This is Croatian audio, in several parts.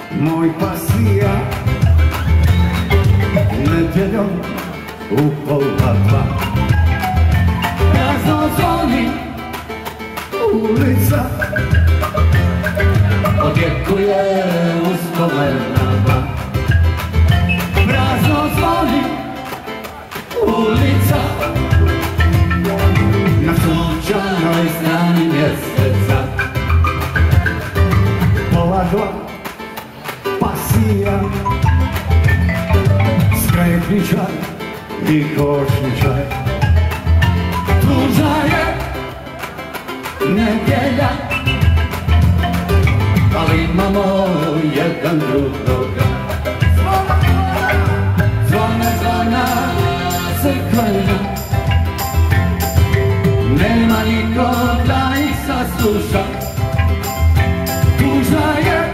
moj pasija, nedjeljom u pola dva. Prazno zvoni ulica, odjekuje uspomena. Prazno zvoni ulica, na sunčanoj strani mjeseca. Pola dva, pasija, skretničar i košničar. Tužna je nedjelja, ali imamo jedan drugoga. Zvona, zvona, crkvena, nema niko da ih sasluša. Tužna je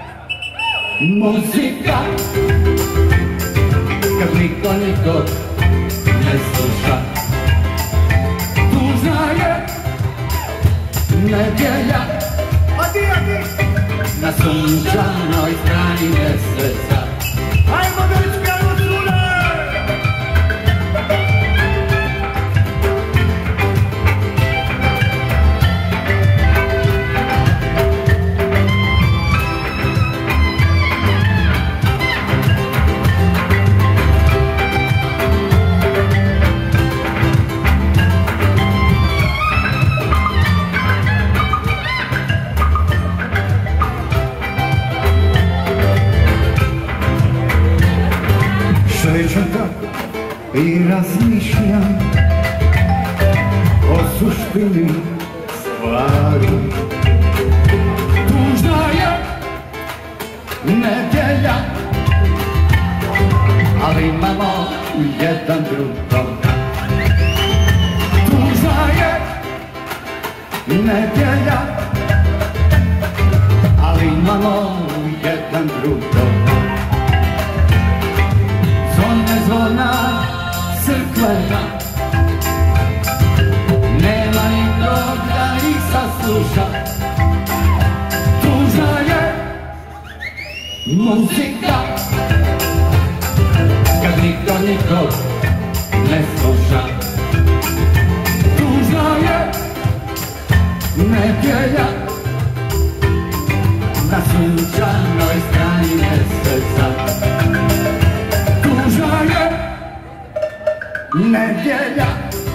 muzika, kad niko nikog ne sluša. Tužna je nedjelja, na sunčanoj strani mjeseca. Ajmo dečki, ajmo cule! Šećem i razmišljam o suštini stvari. Tužna je nedjelja, ali imamo jedan drugoga. Tužna je nedjelja, ali imamo jedan drugoga. Zvona crkvena, nema nikog da ih sasluša. Tužna je muzika, kad niko nikog ne sluša. Tužna je nedjelja, na sunčanoj strani mjeseca. Tužna je nedjelja,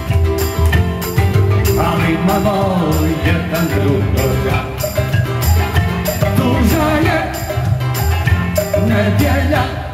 ali imamo jedan drugoga. Tužna je nedjelja,